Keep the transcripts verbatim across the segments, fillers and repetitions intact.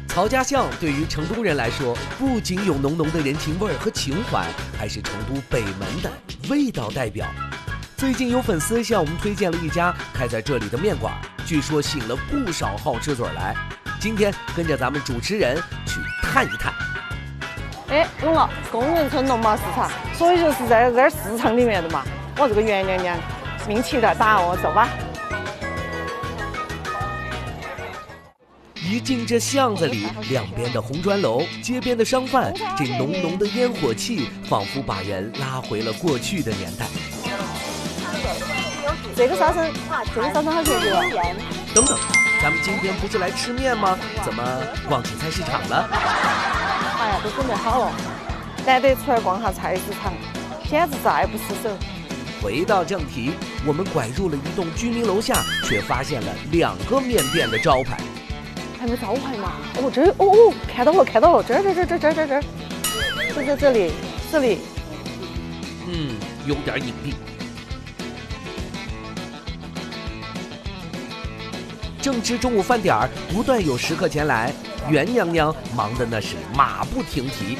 曹家巷对于成都人来说，不仅有浓浓的人情味和情怀，还是成都北门的味道代表。最近有粉丝向我们推荐了一家开在这里的面馆，据说吸引了不少好吃嘴来。今天跟着咱们主持人去探一探。 哎，懂了，公园村农贸市场，所以就是在这儿市场里面的嘛。我这个袁娘娘名气有点大哦，走吧。 一进这巷子里，两边的红砖楼，街边的商贩，这浓浓的烟火气，仿佛把人拉回了过去的年代。 这个沙参，这个沙参好便宜哦。 等等，咱们今天不是来吃面吗？怎么逛起菜市场了？ 哎呀，都准备好了，难得出来逛下菜市场，简直再不失手。 回到正题，我们拐入了一栋居民楼下，却发现了两个面店的招牌。 还没招牌嘛？哦，这儿哦哦，看到了看到了，这儿这儿这儿这儿这儿这儿这儿，就在这里这里。 嗯，有点隐蔽。正值中午饭点儿，不断有食客前来，袁娘娘忙的那是马不停蹄。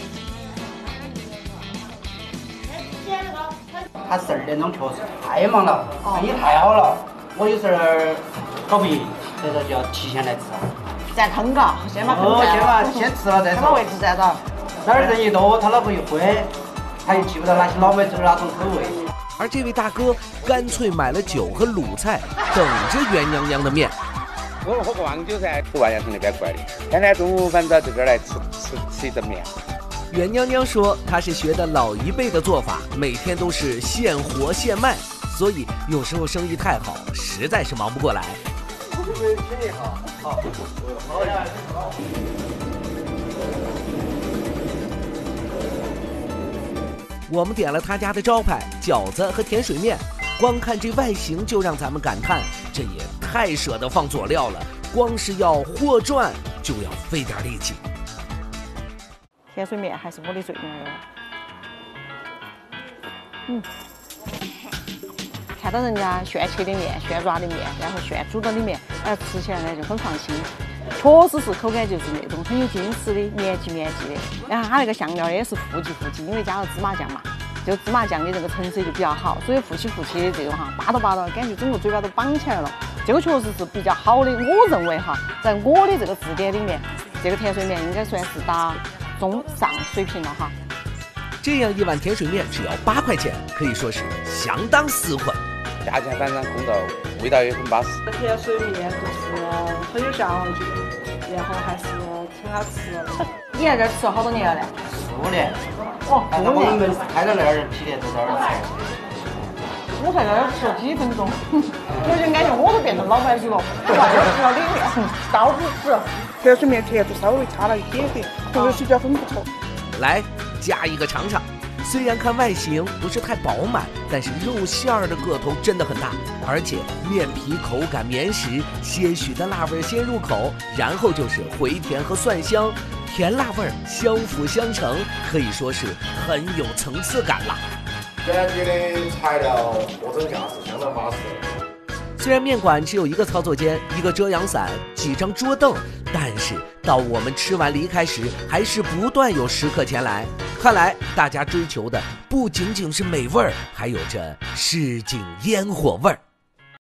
他十二点钟确实太忙了，生意太好了，我有时候搞不赢，所以说就要提前来吃。 占坑嘎，先把坑哦， 占先把先吃了再说。 把位置占到。 哪儿人一多，他老婆一会，他又记不得哪些老板走哪种口味。 而这位大哥干脆买了酒和卤菜，等着袁娘娘的面。 我们喝个黄酒噻，万阳城那边过来的，天天中午反正到这边来吃吃吃一顿面。 袁娘娘说，她是学的老一辈的做法，每天都是现活现卖，所以有时候生意太好，实在是忙不过来。我们点了他家的招牌饺子和甜水面，光看这外形就让咱们感叹，这也太舍得放佐料了，光是要货赚就要费点力气。 甜水面还是我的最爱了。嗯，看到人家炫切的面、炫软的面，然后炫煮到里面，哎，吃起来呢就很放心。确实是口感就是那种很有筋丝的、绵叽绵叽的。然后它那个酱料也是富气富气，因为加了芝麻酱嘛，就芝麻酱的这个成色就比较好，所以富气富气的这种哈，扒到扒到，感觉整个嘴巴都绑起来了。这个确实是比较好的，我认为哈，在我的这个字典里面，这个甜水面应该算是打中上水平了哈。 这样一碗甜水面只要八块钱，可以说是相当实惠。 价钱反正公道，味道也很巴适。 甜水面就是很有效率，然后还是挺好吃的。你在这儿吃了好多年了嘞？ 四五年。 哦， 但是我们门开到那儿，批的都在那儿吃。 我在这儿吃了几分钟，我已经感觉我都变成老板子了。我在这儿吃了两面，到处吃。甜水面甜度稍微差了一点点，这个水饺很不错。 来，加一个尝尝。虽然看外形不是太饱满，但是肉馅儿的个头真的很大，而且面皮口感绵实，些许的辣味先入口，然后就是回甜和蒜香，甜辣味相辅相成，可以说是很有层次感了。 原地的材料货真价实，相当巴适。 虽然面馆只有一个操作间、一个遮阳伞、几张桌凳，但是到我们吃完离开时，还是不断有食客前来。看来大家追求的不仅仅是美味儿，还有着市井烟火味儿。